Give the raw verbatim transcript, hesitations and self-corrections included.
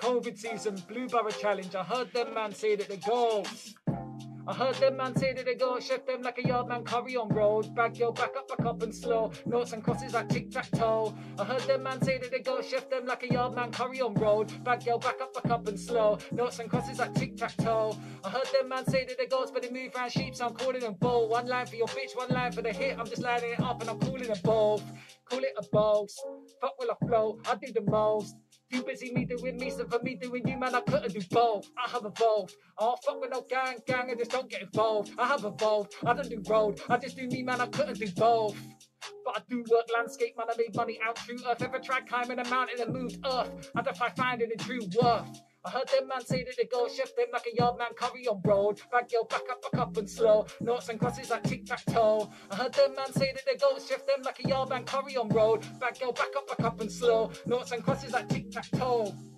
COVID season, Blue Barrel Challenge. I heard them man say that the goals. I heard them man say that they go chef them like a yard man curry on road. Bag yo, back up, back up and slow. Notes and crosses like tic-tac-toe. I heard them man say that they go chef them like a yard man curry on road. Bag yo, back up, back up and slow. Notes and crosses like tic-tac-toe. I heard them man say that they go but they move round sheep, so I'm calling them both. One line for your bitch, one line for the hit. I'm just lining it up and I'm calling them both. Call it a boast. Fuck will I flow? I do the most. Too busy me doing me, so for me doing you, man, I couldn't do both. I have evolved. Oh, fuck with no gang, gang, I just don't get involved. I have evolved. I don't do road. I just do me, man, I couldn't do both. But I do work landscape, man, I made money out through earth. Ever tried climbing a mountain and moved earth? I defy finding the true worth. I heard them man say that they go chef them like a yard man curry on road. Bag yo, back up, back up and slow. Notes and crosses like tic-tac-toe. I heard them man say that they go chef them like a yard man curry on road. Bag yo, back up, back up and slow. Notes and crosses like tic-tac-toe.